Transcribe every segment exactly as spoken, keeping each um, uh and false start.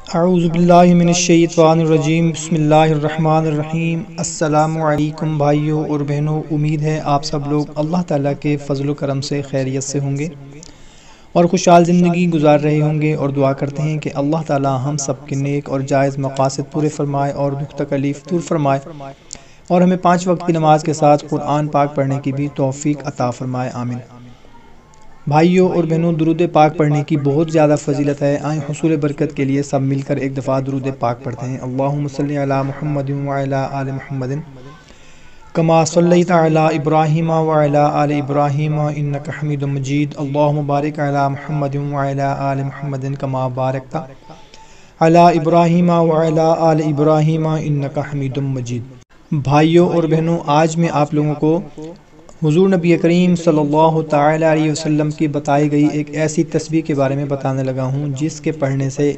اعوذ باللہ من الشیطان الرجیم، بسم اللہ الرحمن الرحیم۔ السلام علیکم بھائیوں اور بہنوں، امید ہے آپ سب لوگ اللہ تعالیٰ کے فضل و کرم سے خیریت سے ہوں گے اور خوشحال زندگی گزار رہے ہوں گے، اور دعا کرتے ہیں کہ اللہ تعالیٰ ہم سب کے نیک اور جائز مقاصد پورے فرمائے اور دکھ تکلیف دور فرمائے، اور ہمیں پانچ وقت کی نماز کے ساتھ قرآن پاک پڑھنے کی بھی توفیق عطا فرمائے، آمین۔ بھائیوں اور بہنوں، درود پاک پڑھنے کی بہت زیادہ فضیلت ہے۔ آئیں حصول برکت کے لیے سب مل کر ایک دفعہ درود پاک پڑھتے ہیں۔ اللہم صلی علی محمد وعلی آل محمد کما صلیت علی ابراہیم وعلی آل ابراہیم انک حمید مجید۔ اللہم بارک علی محمد وعلی آل محمد کما بارکت علی ابراہیم وعلی آل ابراہیم انک حمید مجید۔ بھائیوں اور بہنوں، آج میں آپ لوگوں کو حضور نبی کریم صلی اللہ تعالی علیہ وسلم کی بتائی گئی ایک ایسی تسبیح کے بارے میں بتانے لگا ہوں جس کے پڑھنے سے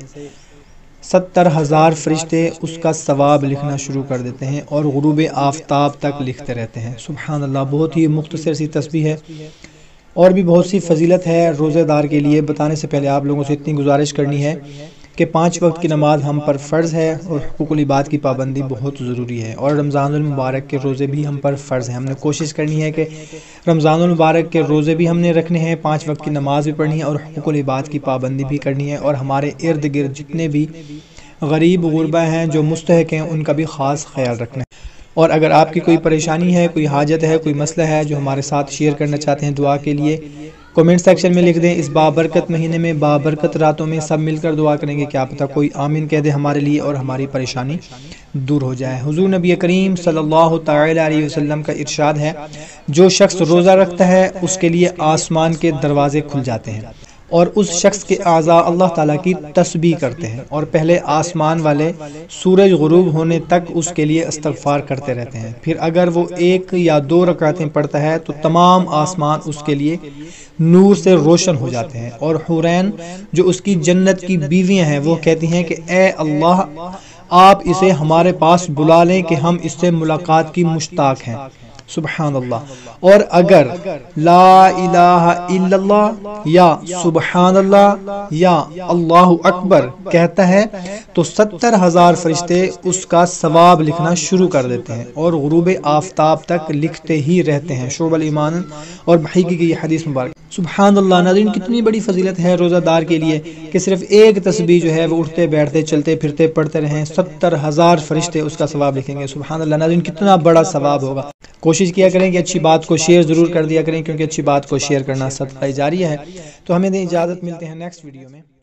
ستر ہزار فرشتے اس کا ثواب لکھنا شروع کر دیتے ہیں اور غروب آفتاب تک لکھتے رہتے ہیں۔ سبحان اللہ، بہت ہی مختصر سی تسبیح ہے اور بھی بہت سی فضیلت ہے روزے دار کے لیے۔ بتانے سے پہلے آپ لوگوں سے اتنی گزارش کرنی ہے کہ پانچ وقت کی نماز ہم پر فرض ہے اور حقوق العباد کی پابندی بہت ضروری ہے، اور رمضان المبارک کے روزے بھی ہم پر فرض ہیں۔ ہم نے کوشش کرنی ہے کہ رمضان المبارک کے روزے بھی ہم نے رکھنے ہیں، پانچ وقت کی نماز بھی پڑھنی ہے اور حقوق العباد کی پابندی بھی کرنی ہے، اور ہمارے ارد گرد جتنے بھی غریب غربا ہیں جو مستحق ہیں ان کا بھی خاص خیال رکھنا ہے۔ اور اگر آپ کی کوئی پریشانی ہے، کوئی حاجت ہے، کوئی مسئلہ ہے جو ہمارے ساتھ شیئر کرنا چاہتے ہیں دعا کے لیے، کومنٹ سیکشن میں لکھ دیں۔ اس بابرکت مہینے میں بابرکت راتوں میں سب مل کر دعا کریں گے، کیا پتہ کوئی آمین کہہ دے ہمارے لیے اور ہماری پریشانی دور ہو جائے۔ حضور نبی کریم صلی اللہ تعالی علیہ وسلم کا ارشاد ہے، جو شخص روزہ رکھتا ہے اس کے لیے آسمان کے دروازے کھل جاتے ہیں اور اس شخص کے اعضاء اللہ تعالیٰ کی تسبیح کرتے ہیں، اور پہلے آسمان والے سورج غروب ہونے تک اس کے لیے استغفار کرتے رہتے ہیں۔ پھر اگر وہ ایک یا دو رکعتیں پڑھتا ہے تو تمام آسمان اس کے لیے نور سے روشن ہو جاتے ہیں، اور حورین جو اس کی جنت کی بیویاں ہیں وہ کہتی ہیں کہ اے اللہ، آپ اسے ہمارے پاس بلا لیں کہ ہم اس سے ملاقات کی مشتاق ہیں۔ سبحان اللہ۔ اور اگر لا الہ الا اللہ یا سبحان اللہ یا اللہ اکبر کہتا ہے تو ستر ہزار فرشتے اس کا ثواب لکھنا شروع کر دیتے ہیں اور غروب آفتاب تک لکھتے ہی رہتے ہیں۔ شعب الایمان اور بحیقی کی یہ حدیث مبارک۔ سبحان اللہ۔ ناظرین، کتنی بڑی فضیلت ہے روزہ دار کے لیے کہ صرف ایک تسبیح جو ہے وہ اٹھتے بیٹھتے چلتے پھرتے پڑھتے رہیں، ستر ہزار فرشتے اس کا ثواب لکھیں گے۔ سبحان اللہ۔ ناظرین، کتنا بڑا ثواب ہوگا۔ کوشش کیا کریں کہ اچھی بات کو شیئر ضرور کر دیا کریں، کیونکہ اچھی بات کو شیئر کرنا صدقہ جاریہ ہے۔ تو ہمیں دیں اجازت، ملتے ہیں نیکسٹ ویڈیو میں۔